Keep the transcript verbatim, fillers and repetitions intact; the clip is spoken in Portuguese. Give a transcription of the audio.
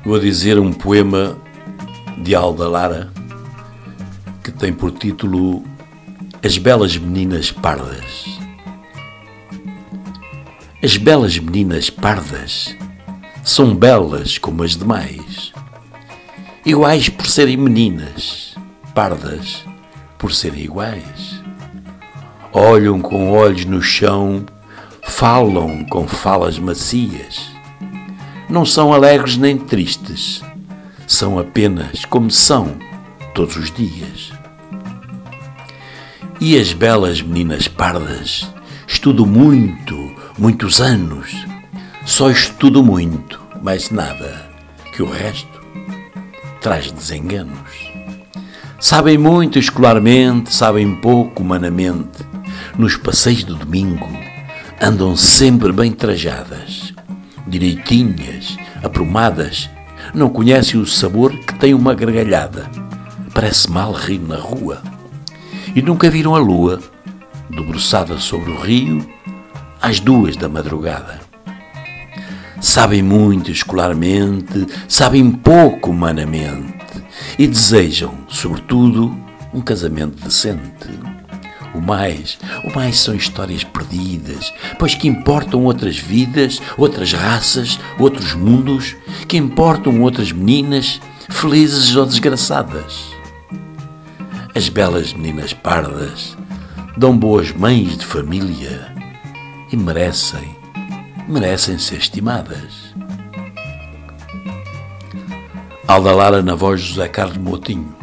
Vou dizer um poema de Alda Lara que tem por título As Belas Meninas Pardas. As belas meninas pardas são belas como as demais, iguais por serem meninas, pardas por serem iguais. Olham com olhos no chão, falam com falas macias. Não são alegres nem tristes, são apenas como são todos os dias. E as belas meninas pardas estudam muito, muitos anos, só estudam muito, mais nada, que o resto traz desenganos. Sabem muito escolarmente, sabem pouco humanamente. Nos passeios de domingo andam sempre bem trajadas, direitinhas, aprumadas, não conhecem o sabor que tem uma gargalhada. Parece mal rir na rua. E nunca viram a lua, debruçada sobre o rio, às duas da madrugada. Sabem muito escolarmente, sabem pouco humanamente e desejam, sobretudo, um casamento decente. O mais, o mais são histórias perdidas, pois que importam outras vidas, outras raças, outros mundos, que importam outras meninas, felizes ou desgraçadas. As belas meninas pardas dão boas mães de família e merecem, merecem ser estimadas. Alda Lara na voz de José Carlos Moutinho.